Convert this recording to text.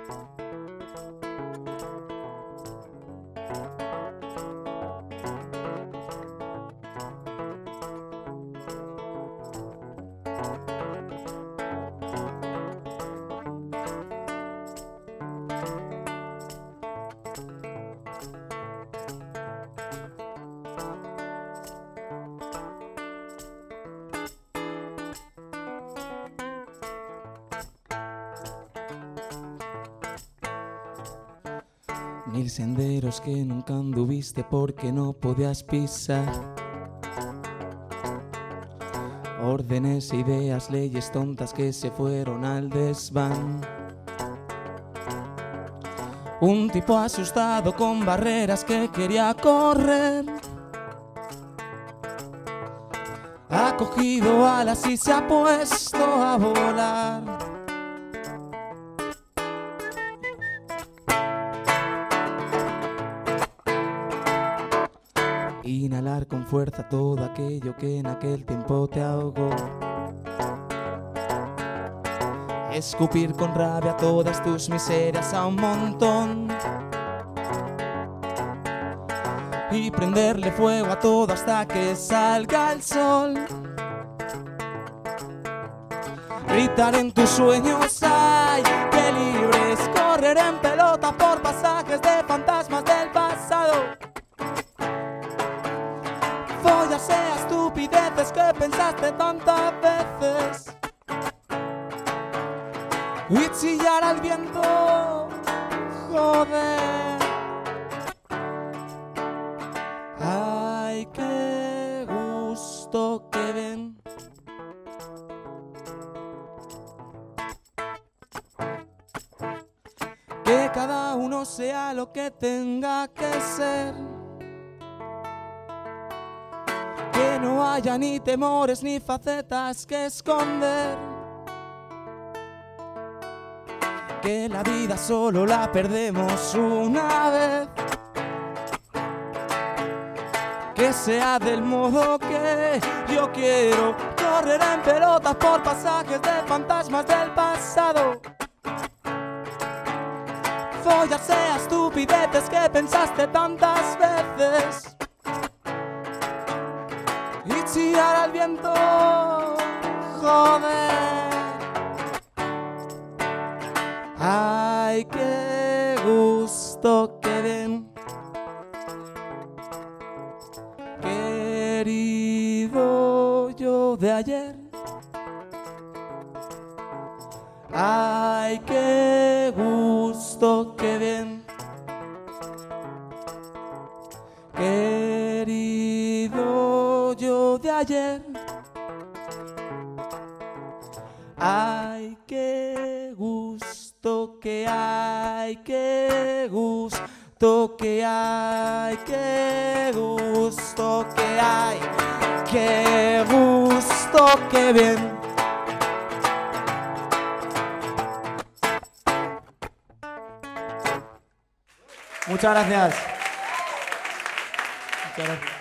Mil senderos que nunca anduviste porque no podías pisar. Órdenes, ideas, leyes tontas que se fueron al desván. Un tipo asustado con barreras que quería correr. Ha cogido alas y se ha puesto a volar. Inhalar con fuerza todo aquello que en aquel tiempo te ahogó. Escupir con rabia todas tus miserias a un montón. Y prenderle fuego a todo hasta que salga el sol. Gritar en tus sueños, ay, que libres. Correr en pelota por pasajes de fantasmas del pasado. Follarse a estupideces que pensaste tantas veces. Y chillar al viento, joder. Ay, qué gusto que ven. Que cada uno sea lo que tenga que ser. Que no haya ni temores ni facetas que esconder. Que la vida solo la perdemos una vez. Que sea del modo que yo quiero. Correr en pelotas por pasajes de fantasmas del pasado. Follarse a estupideces que pensaste tantas veces. Y chillar al viento, joder. Ay, qué gusto que den. Querido yo de ayer. Ay, qué gusto que den. Querido yo de ayer. Ay, qué gusto que hay, qué gusto que hay, qué gusto que hay, qué gusto que bien. Muchas gracias. Muchas gracias.